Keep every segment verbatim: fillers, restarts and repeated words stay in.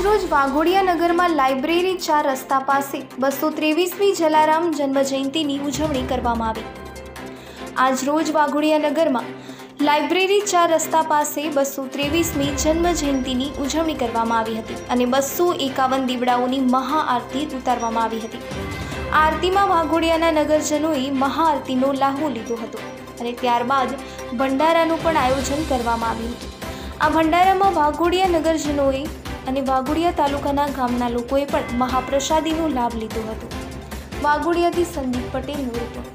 આજરોજ વાઘોડિયા નગરમાં લાઇબ્રેરી ચાર રસ્તા પાસે બસો ત્રેવીસમી જલારામ જન્મ જયંતિની ઉજવણી કરવામાં આવી। આજરોજ વાઘોડિયા નગરમાં લાઇબ્રેરી ચાર રસ્તા પાસે બસો ત્રેવીસમી જન્મ જયંતિની ઉજવણી કરવામાં આવી હતી અને બસો એકાવન દીવડાઓની મહાઆરતી ઉતારવામાં આવી હતી। આ આરતીમાં વાઘોડિયાના નગરજનોએ મહાઆરતીનો લાહો લીધો હતો અને ત્યારબાદ ભંડારાનું પણ આયોજન કરવામાં આવ્યું હતું। આ ભંડારામાં વાઘોડિયા નગરજનોએ અને વાઘોડિયા તાલુકાના ગામના લોકોએ પણ મહાપ્રસાદીનો લાભ લીધો હતો। વાઘોડિયાથી સંદીપ પટેલનો રિપોર્ટ।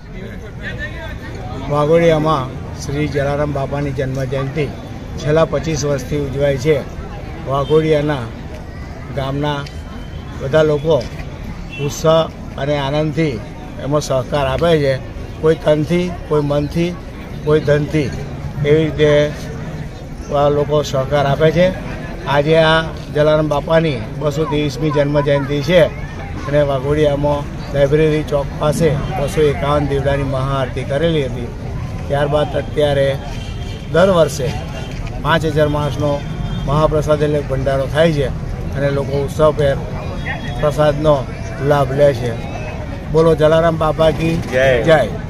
વાઘોડિયામાં શ્રી જલારામ બાપાની જન્મજયંતિ છેલ્લા પચીસ વર્ષથી ઉજવાય છે। વાઘોડિયાના ગામના બધા લોકો ઉત્સાહ અને આનંદથી એમાં સહકાર આપે છે। કોઈ તનથી, કોઈ મનથી, કોઈ ધનથી, એવી રીતે આ લોકો સહકાર આપે છે। આજે આ જલારામ બાપાની બસો ત્રેવીસમી જન્મજયંતિ છે અને વાઘોડિયામાં લાઇબ્રેરી ચોક પાસે બસો એકાવન દીવડાની મહાઆરતી કરેલી હતી। ત્યારબાદ અત્યારે દર વર્ષે પાંચ હજાર માણસનો મહાપ્રસાદ એટલે ભંડારો થાય છે અને લોકો ઉત્સવભેર પ્રસાદનો લાભ લે છે। બોલો જલારામ બાપા કી જય।